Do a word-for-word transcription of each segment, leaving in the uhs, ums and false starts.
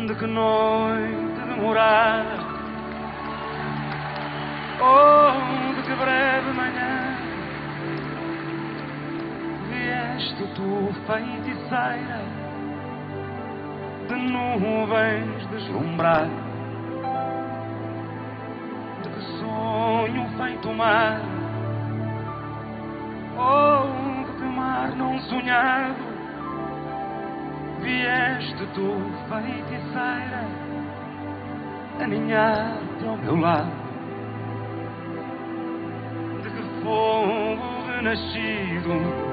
De que noite demorada, oh, de que breve manhã vieste tu, feiticeira de nuvens deslumbradas, de que sonho feito mar, oh, de que mar não sonhado vieste tu, feiticeira, aninhar-te ao meu lado. De que fogo renascido,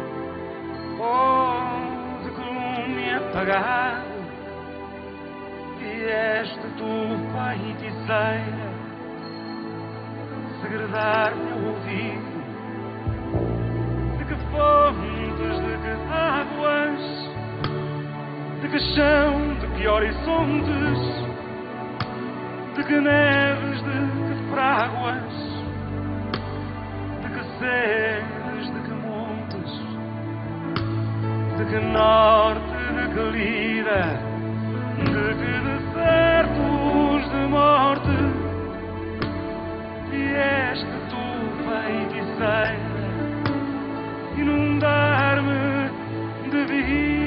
oh, de que lume apagado, vieste tu, feiticeira, segredar-me ao ouvido. De que fontes, de que águas, de que chão, de que horizontes, de que neves, de que fráguas, de que seres, de que montes, de que norte, de que lira, de que desertos de morte, vieste tu, feiticeira, inundar-me de vida.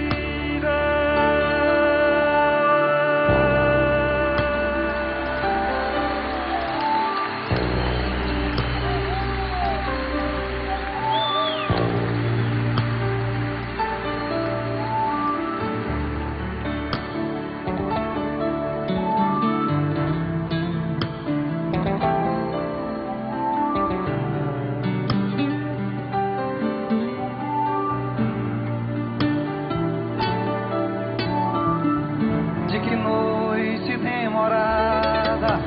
De que noite demorada,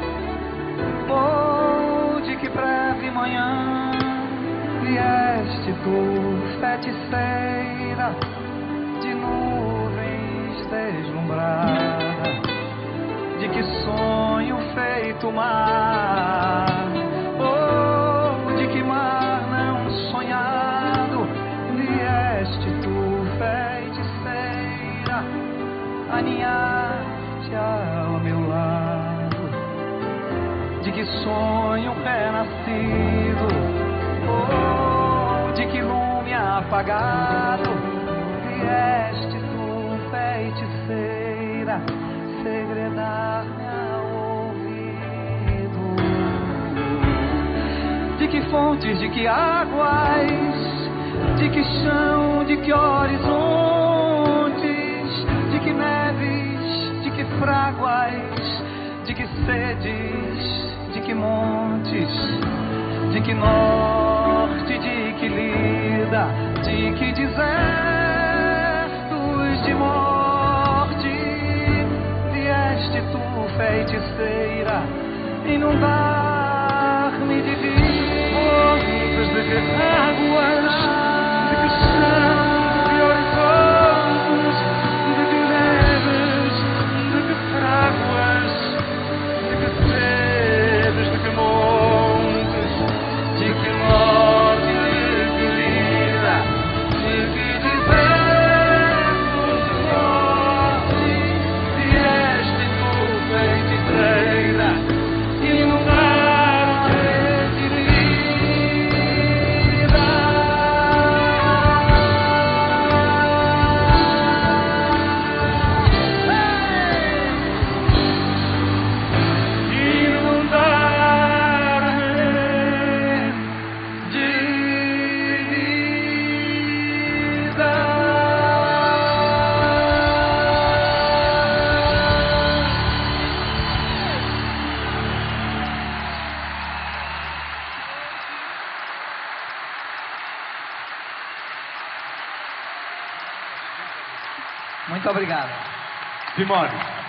ou de que breve manhã vieste tu, feiticeira de nuvens deslumbrada, de que sonho feito mar, ou de que mar não sonhado vieste tu, feiticeira, aninhar-te ao meu lado. De que sonho renascido, oh, de que lume apagado vieste tu, feiticeira, segredar-me ao ouvido. De que fontes, de que águas, de que chão, de que horizontes, de que neves, de que fráguas, de que sedes, de que montes, de que norte, de que lida, de que desertos de morte, vieste tu, feiticeira, inundar-me de vida. Fontes, de que águas, de que chão, Muito obrigado. Simone.